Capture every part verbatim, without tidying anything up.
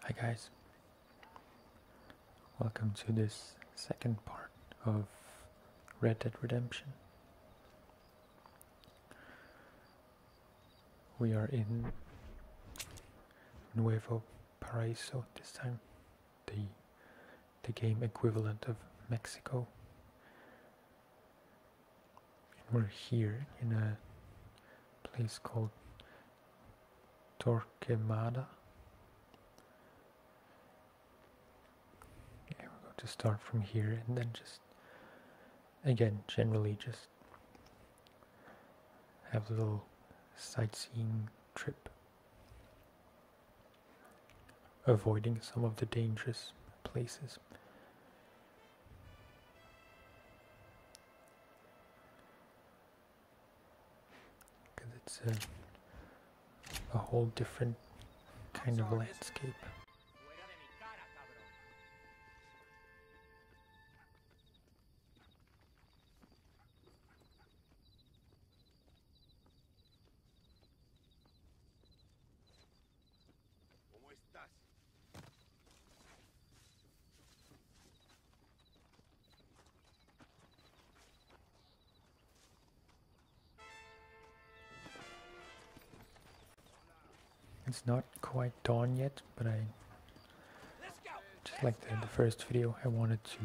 Hi guys, welcome to this second part of Red Dead Redemption. We are in Nuevo Paraiso this time, the, the game equivalent of Mexico. And we're here in a place called Torquemada. To start from here and then just again generally just have a little sightseeing trip, avoiding some of the dangerous places. Because it's a, a whole different kind of landscape. It's not quite dawn yet, but I, just like the, the first video, I wanted to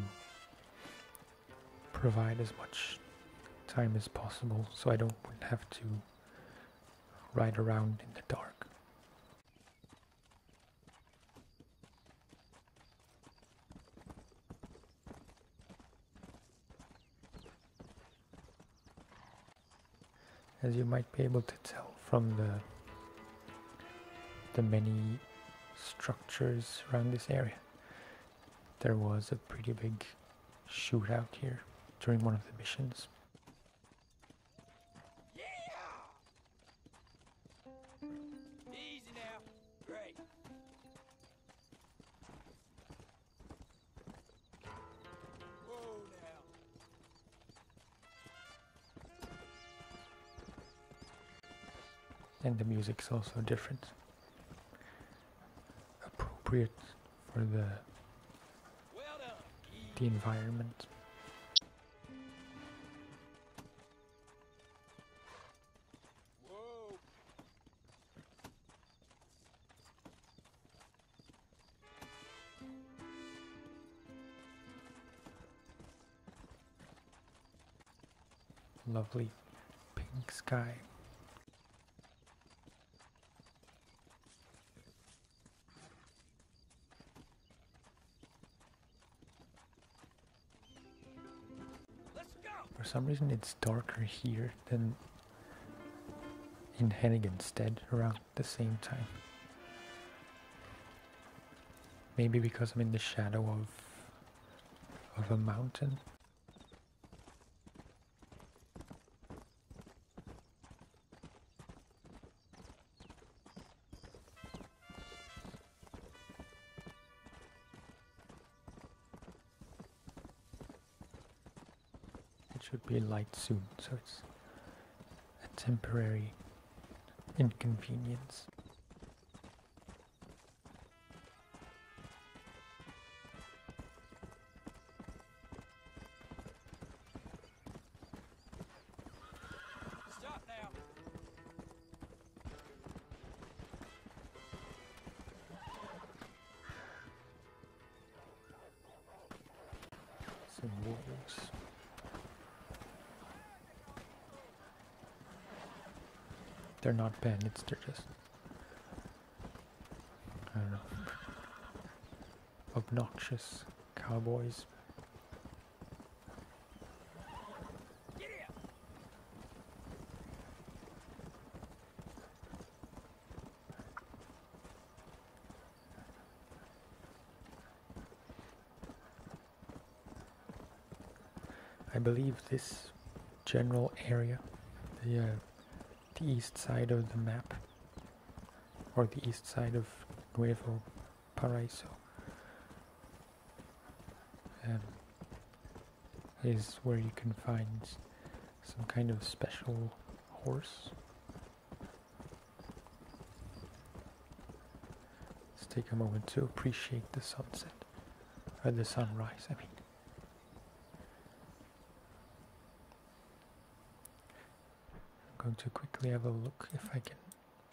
provide as much time as possible so I don't have to ride around in the dark. As you might be able to tell from the the many structures around this area, there was a pretty big shootout here during one of the missions. Yeah! Easy now. Great. Whoa now. And the music's also different. Appropriate for the Well done. the environment. Whoa. Lovely pink sky. For some reason it's darker here than in Henniganstead around the same time. Maybe because I'm in the shadow of of a mountain. Should be light soon, so it's a temporary inconvenience. Stop now. Some wolves. They're not bandits, they're just, I don't know, obnoxious cowboys. Get here. I believe this general area, the uh, the east side of the map, or the east side of Nuevo Paraiso, um, is where you can find some kind of special horse. It's take a moment to appreciate the sunset, or the sunrise, I mean. I'm going to quickly have a look if I can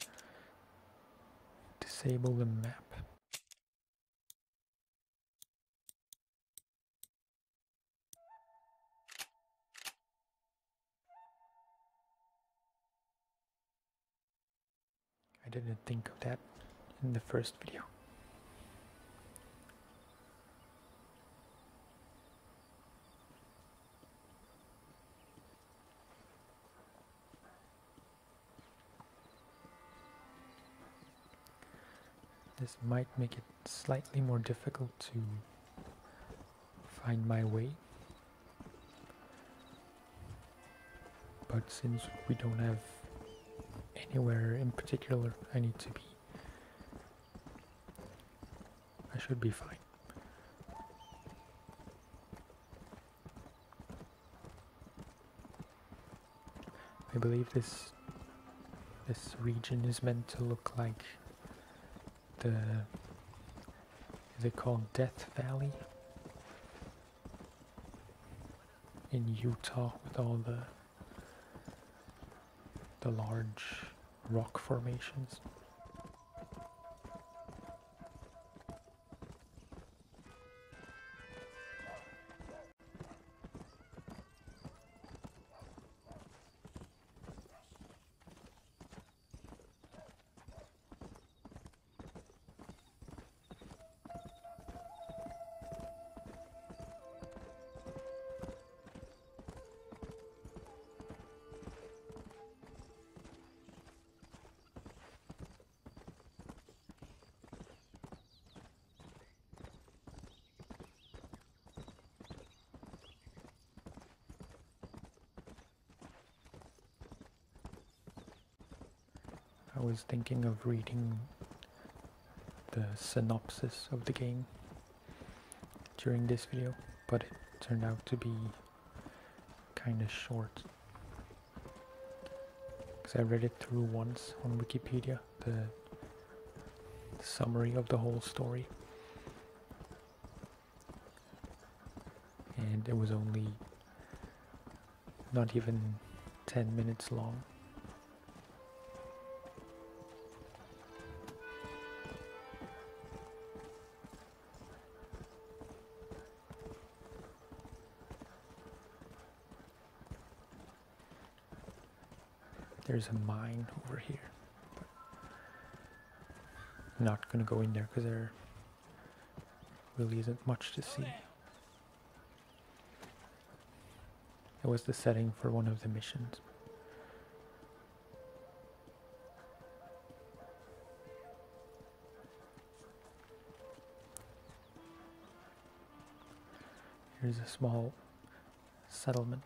disable the map. I didn't think of that in the first video. This might make it slightly more difficult to find my way, but since we don't have anywhere in particular I need to be, I should be fine. I believe this this region is meant to look like the, is it called Death Valley in Utah, with all the the large rock formations. I was thinking of reading the synopsis of the game during this video, but it turned out to be kind of short. Because I read it through once on Wikipedia, the, the summary of the whole story. And it was only not even ten minutes long. There's a mine over here, but I'm not gonna go in there because there really isn't much to see. It was the setting for one of the missions. Here's a small settlement.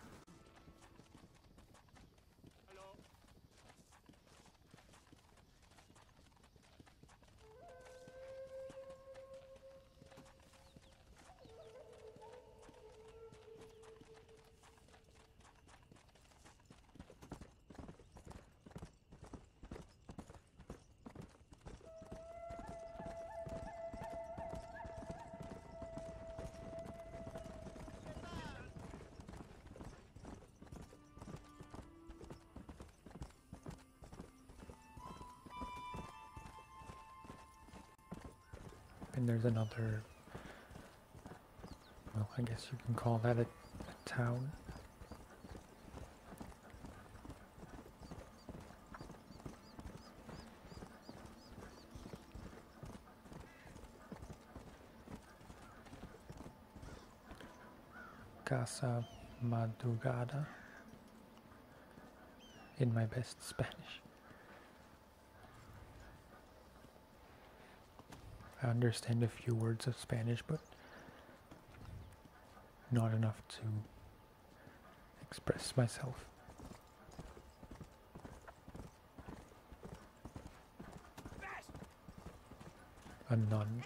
And there's another, well, I guess you can call that a, a town. Casa Madrugada, in my best Spanish. I understand a few words of Spanish, but not enough to express myself. A nun.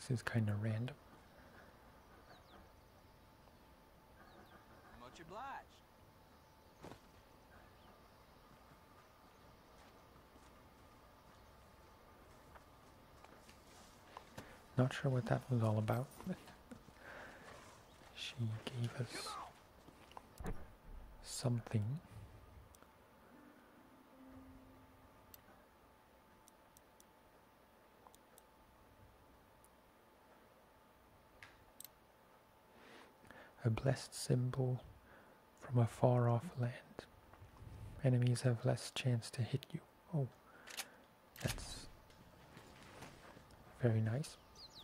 This is kind of random. Much obliged. Not sure what that was all about, but she gave us something. A blessed symbol from a far off land. Enemies have less chance to hit you. Oh, that's very nice.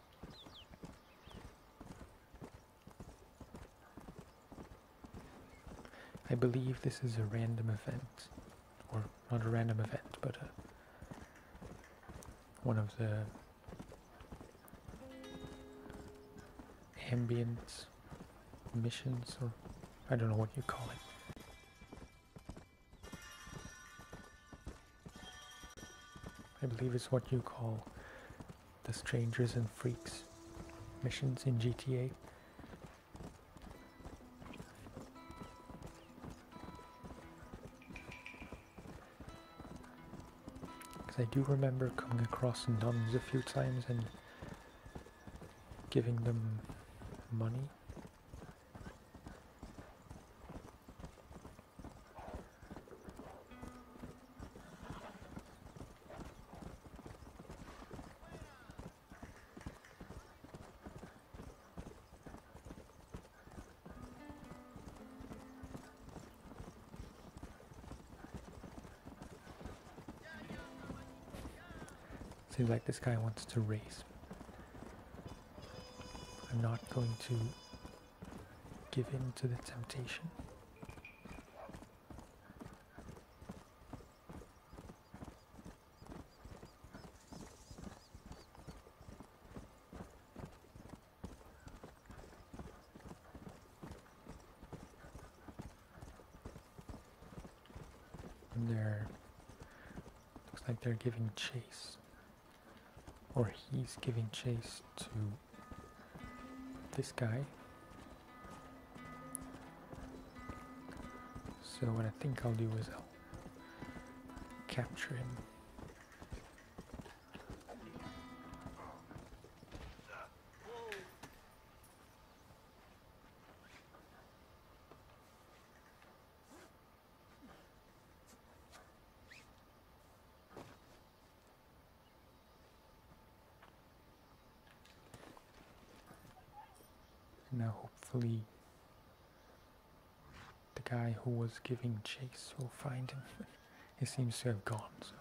I believe this is a random event, or not a random event, but a, one of the ambient missions, or I don't know what you call it. I believe it's what you call the Strangers and Freaks missions in G T A. I do remember coming across nuns a few times and giving them money. Seems like this guy wants to race. I'm not going to give in to the temptation. And they're, looks like they're giving chase. Or he's giving chase to this guy. So what I think I'll do is I'll capture him. Now hopefully the guy who was giving chase will find him. He seems to have gone, so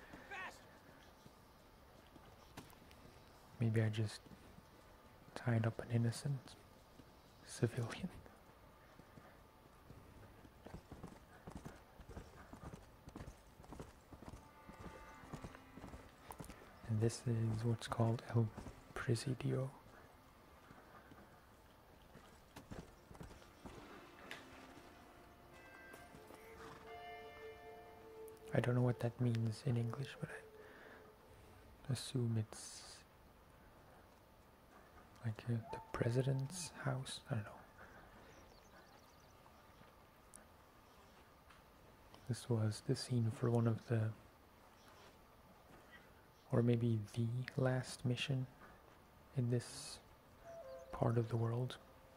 maybe I just tied up an innocent civilian. And this is what's called El Presidio. I don't know what that means in English, but I assume it's like uh, the president's house. I don't know. This was the scene for one of the, or maybe the last mission in this part of the world,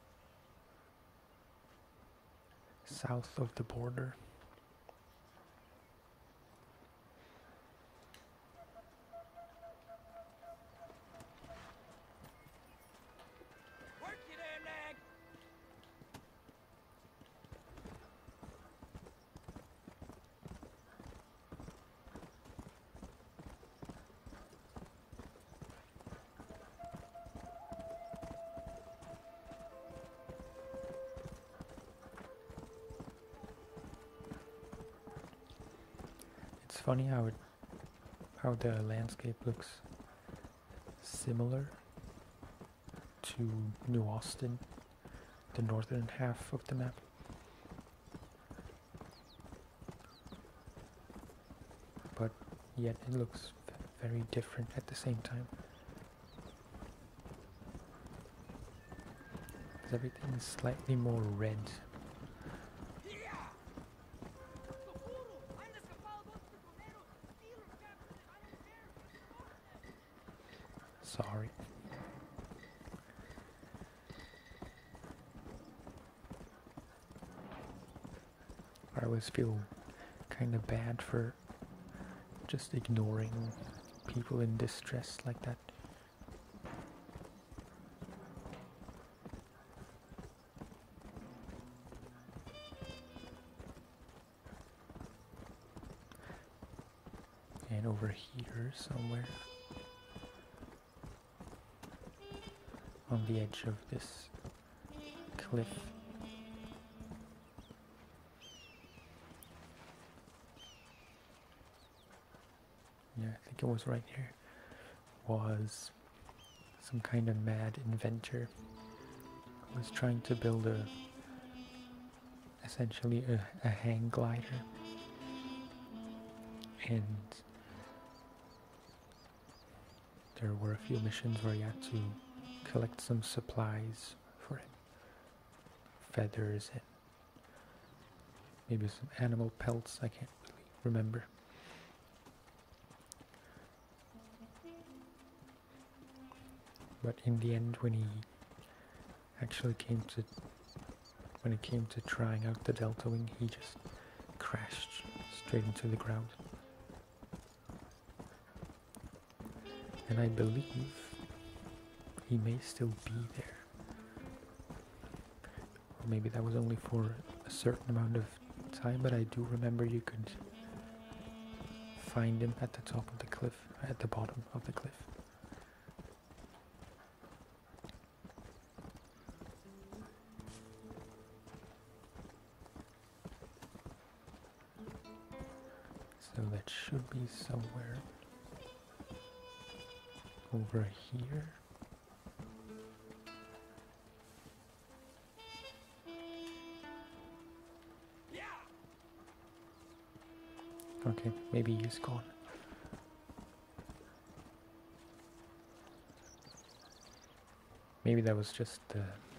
south of the border. It's funny how it, how the landscape looks similar to New Austin, the northern half of the map. But yet it looks very different at the same time. because everything is slightly more red. Sorry. I always feel kind of bad for just ignoring people in distress like that. And over here somewhere, on the edge of this cliff, yeah, I think it was right here, was some kind of mad inventor who was trying to build a, essentially a, a hang glider, and there were a few missions where you had to collect some supplies for it, feathers and maybe some animal pelts, I can't really remember. But in the end, when he actually came to, when it came to trying out the Delta Wing, he just crashed straight into the ground. And I believe he may still be there. Or maybe that was only for a certain amount of time, but I do remember you could find him at the top of the cliff, at the bottom of the cliff. So that should be somewhere over here. Okay, maybe he's gone. Maybe that was just the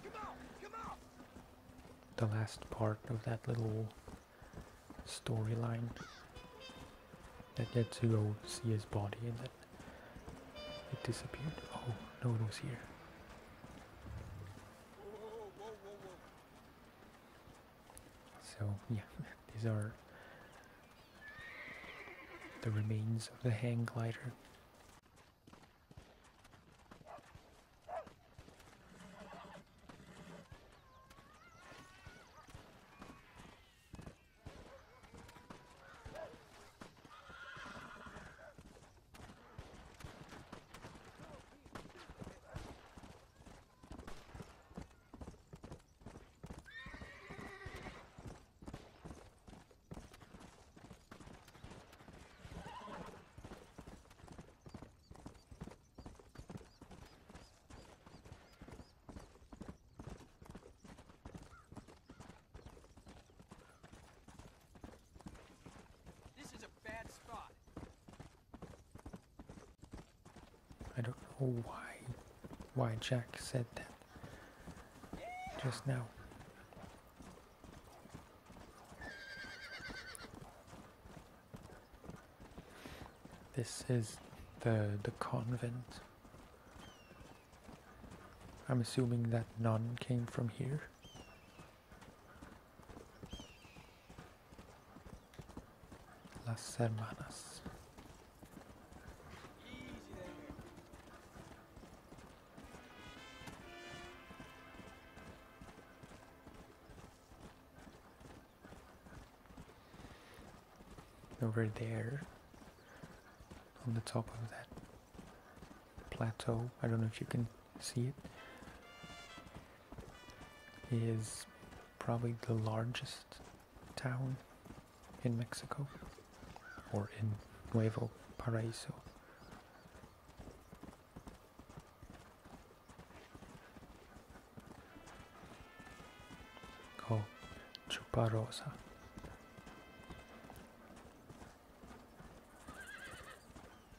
the last part of that little storyline, that you had to go see his body and then it disappeared. Oh, no one was here. So yeah, these are the remains of the hang glider. I don't know why why Jack said that just now. This is the the convent. I'm assuming that none came from here. Las Hermanas. Over there, on the top of that plateau, I don't know if you can see it, is probably the largest town in Mexico, or in Nuevo Paraiso. Called Chuparosa.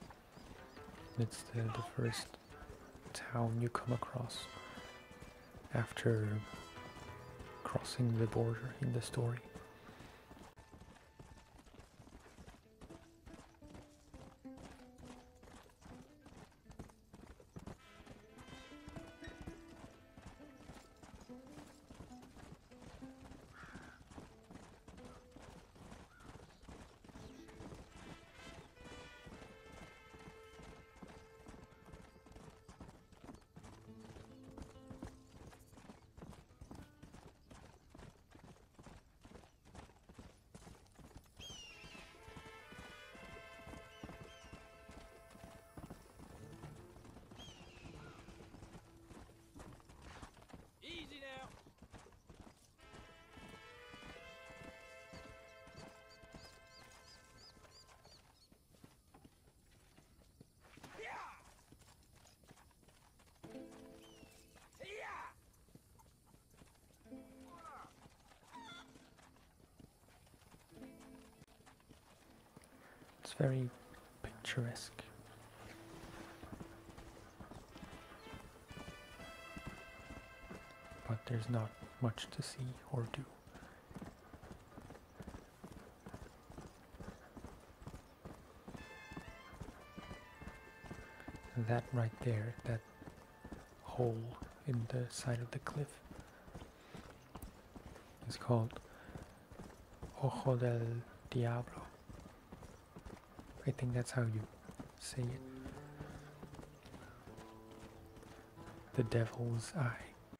It's the, the first town you come across after crossing the border in the story. Easy now. Yeah. Yeah. It's very picturesque. But there's not much to see or do. And that right there, that hole in the side of the cliff, is called Ojo del Diablo. I think that's how you say it. The devil's eye.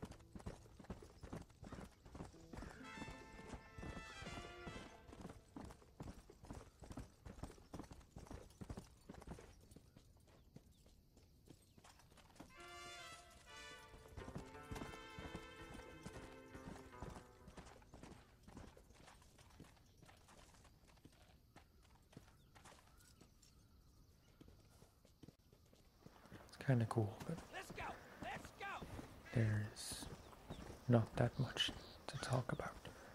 Kind of cool, but Let's go. Let's go. there's not that much to talk about.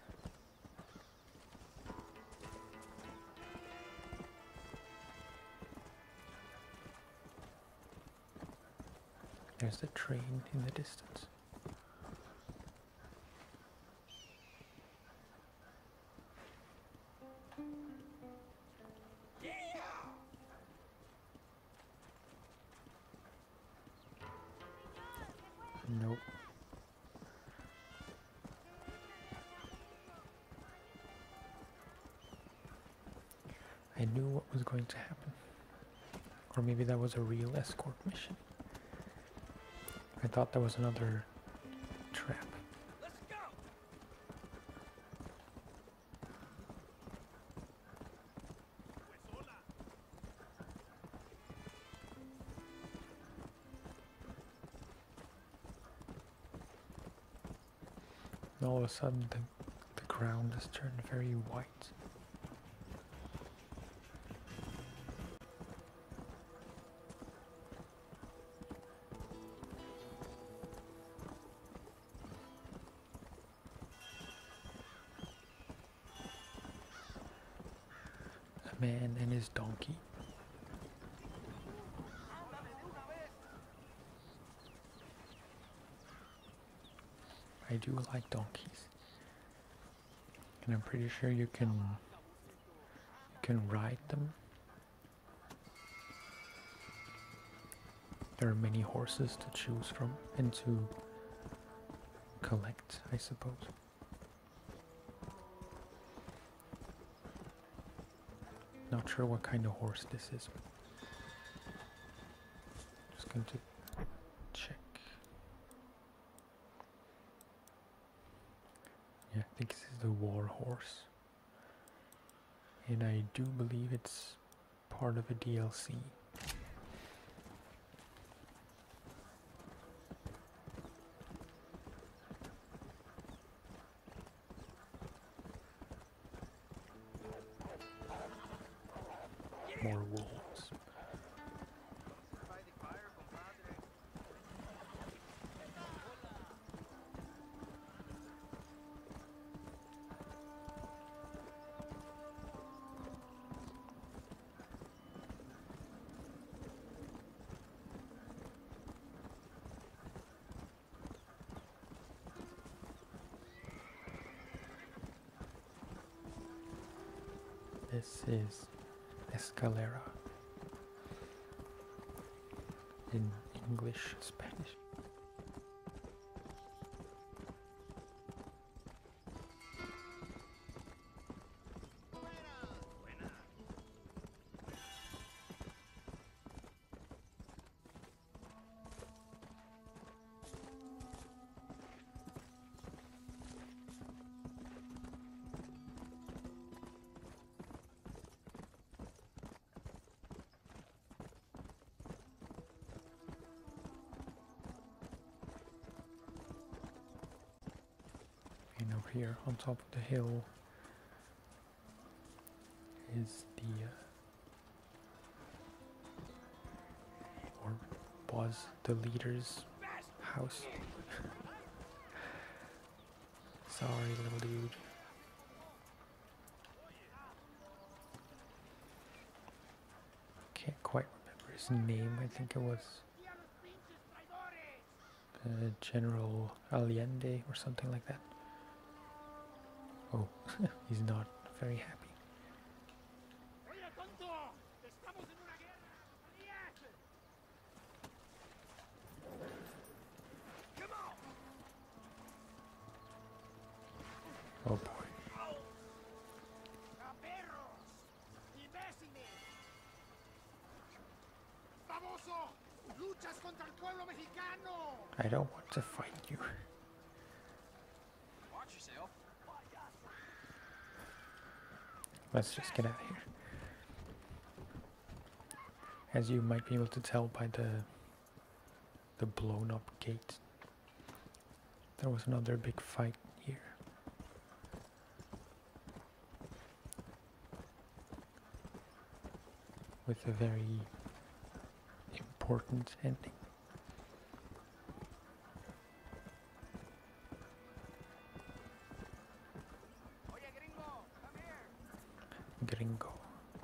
There's the train in the distance. Nope. I knew what was going to happen. Or maybe that was a real escort mission. I thought that was another trap. Let's go. And all of a sudden the, the ground has turned very white. A man and his donkey. I do like donkeys. And I'm pretty sure you can you can ride them. There are many horses to choose from and to collect, I suppose. Not sure what kind of horse this is. Just going to check. Yeah, I think this is the war horse. And I do believe it's part of a D L C. More wolves. this is Escalera in English, Spanish. And over here on top of the hill is the, uh, or was the leader's house. Sorry, little dude. Can't quite remember his name. I think it was uh, General Allende or something like that. Oh, he's not very happy. Oh boy. I don't want to fight you. Watch yourself. Let's just get out of here. As you might be able to tell by the the blown up gate, there was another big fight here. With a very important ending. Gringo.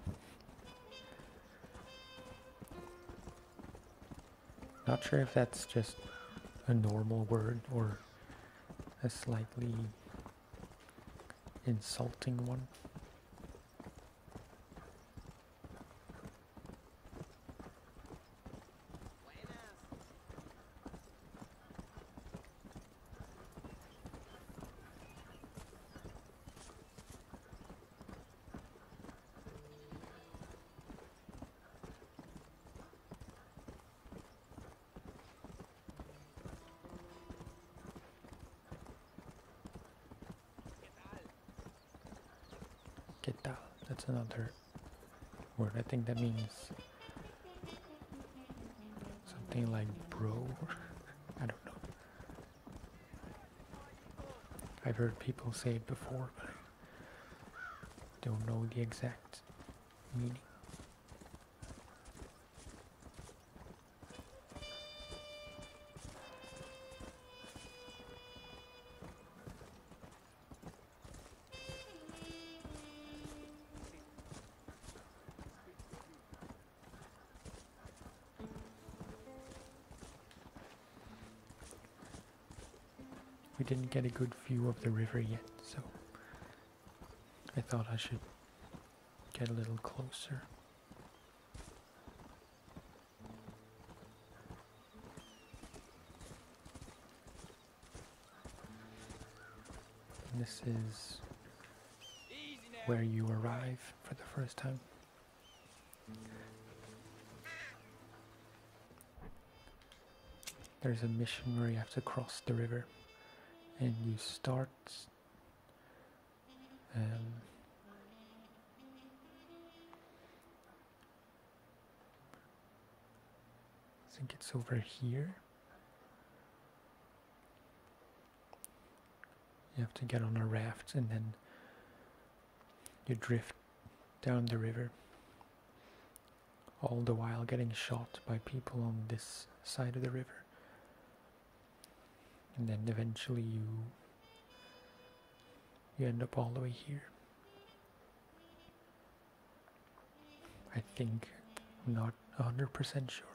Not sure if that's just a normal word or a slightly insulting one. ¿Qué tal? That's another word. I think that means something like bro. I don't know. I've heard people say it before, but I don't know the exact meaning. We didn't get a good view of the river yet, so I thought I should get a little closer. And this is where you arrive for the first time. There's a mission where you have to cross the river. And you start um, I think it's over here. You have to get on a raft and then you drift down the river, all the while getting shot by people on this side of the river. And then eventually you you end up all the way here. I think. I'm not one hundred percent sure.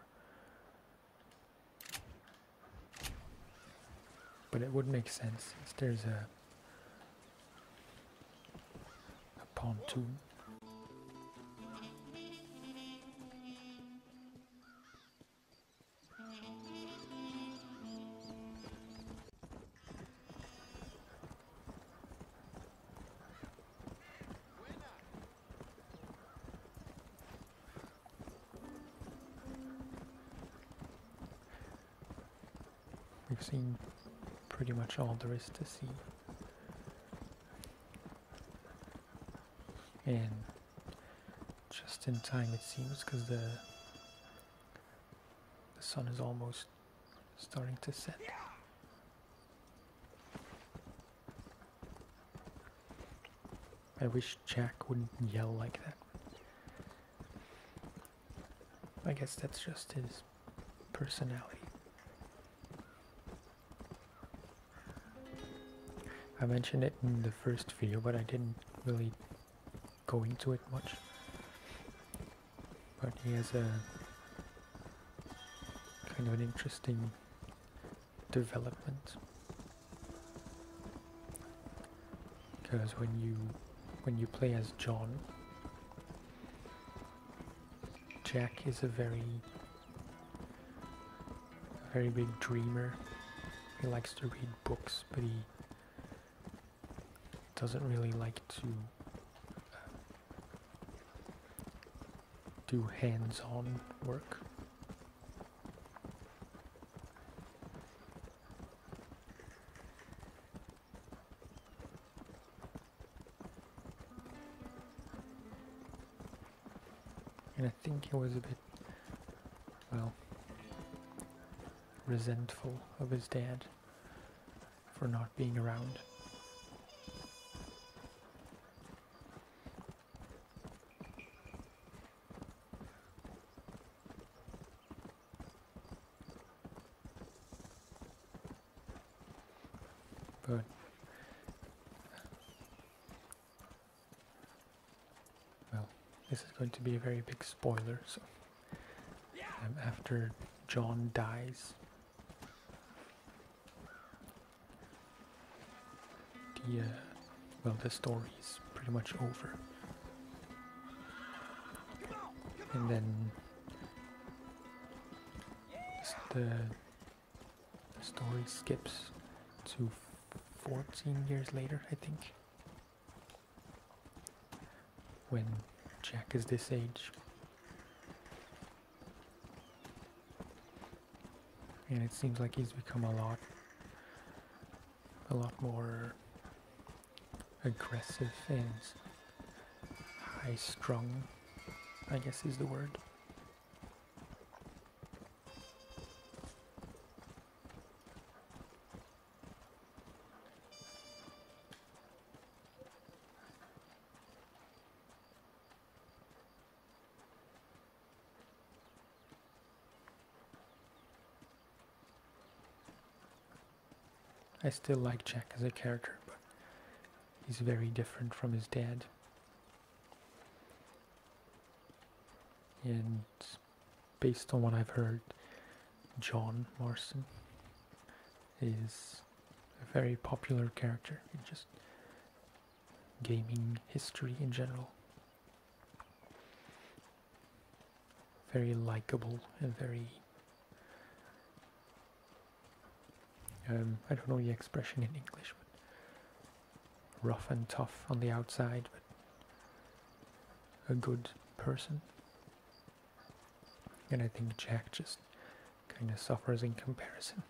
But it would make sense since there's a, a pontoon. we've seen pretty much all there is to see. And just in time it seems, because the the sun is almost starting to set. I wish Jack wouldn't yell like that. I guess that's just his personality. I mentioned it in the first video, but I didn't really go into it much. But he has a kind of an interesting development. Because when you when you play as John, Jack is a very a very big dreamer. He likes to read books, but he doesn't really like to uh, do hands-on work. And I think he was a bit, well, resentful of his dad for not being around. But well, this is going to be a very big spoiler, so um, after John dies, the uh, well, the story is pretty much over. And then the, the story skips to fourteen years later, I think, when Jack is this age. And it seems like he's become a lot, a lot more aggressive and high-strung, I guess is the word. I still like Jack as a character, but he's very different from his dad. And based on what I've heard, John Marston is a very popular character in just gaming history in general. Very likable and very Um, I don't know the expression in English, but rough and tough on the outside, but a good person. And I think Jack just kind of suffers in comparison.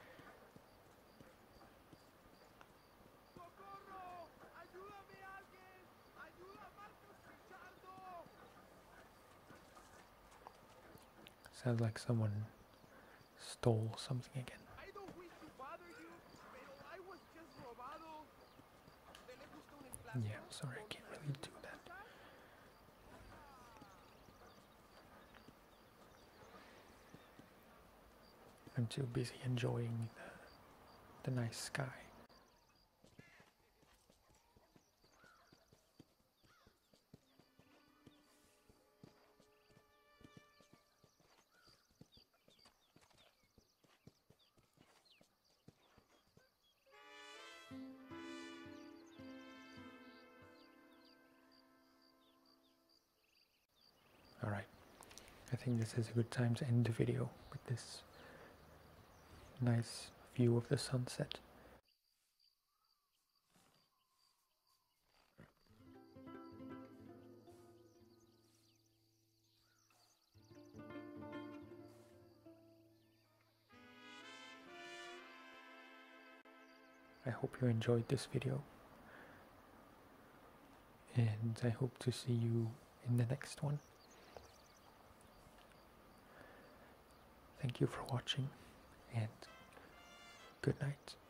Sounds like someone stole something again. Yeah, I'm sorry, I can't really do that. I'm too busy enjoying the, the nice sky. Alright, I think this is a good time to end the video with this nice view of the sunset. I hope you enjoyed this video, and I hope to see you in the next one. Thank you for watching, and good night.